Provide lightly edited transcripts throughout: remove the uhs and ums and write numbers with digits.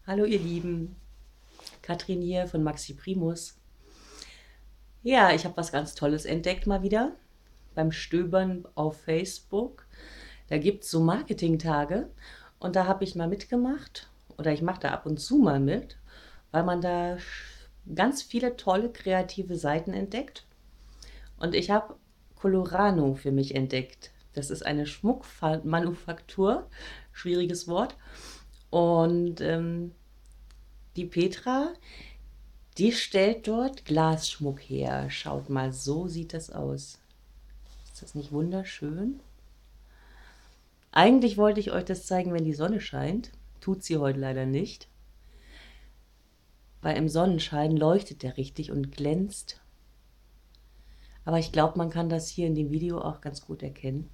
Hallo ihr Lieben, Katrin hier von Maxi Primus. Ja, ich habe was ganz Tolles entdeckt mal wieder beim Stöbern auf Facebook. Da gibt es so Marketingtage und da habe ich mal mitgemacht oder ich mache da ab und zu mal mit, weil man da ganz viele tolle kreative Seiten entdeckt. Und ich habe Colorano für mich entdeckt. Das ist eine Schmuckmanufaktur, schwieriges Wort. Und die Petra, die stellt dort Glasschmuck her. Schaut mal, so sieht das aus. Ist das nicht wunderschön? Eigentlich wollte ich euch das zeigen, wenn die Sonne scheint. Tut sie heute leider nicht, weil im Sonnenschein leuchtet der richtig und glänzt. Aber ich glaube, man kann das hier in dem Video auch ganz gut erkennen.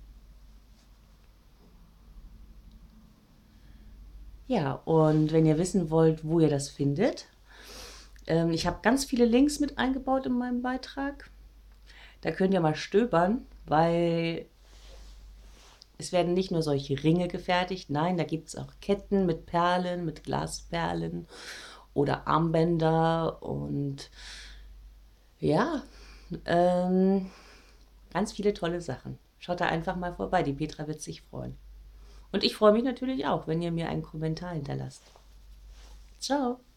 Ja, und wenn ihr wissen wollt, wo ihr das findet, ich habe ganz viele Links mit eingebaut in meinem Beitrag. Da könnt ihr mal stöbern, weil es werden nicht nur solche Ringe gefertigt, nein, da gibt es auch Ketten mit Perlen, mit Glasperlen oder Armbänder und ja, ähm, ganz viele tolle Sachen. Schaut da einfach mal vorbei, die Petra wird sich freuen. Und ich freue mich natürlich auch, wenn ihr mir einen Kommentar hinterlasst. Ciao!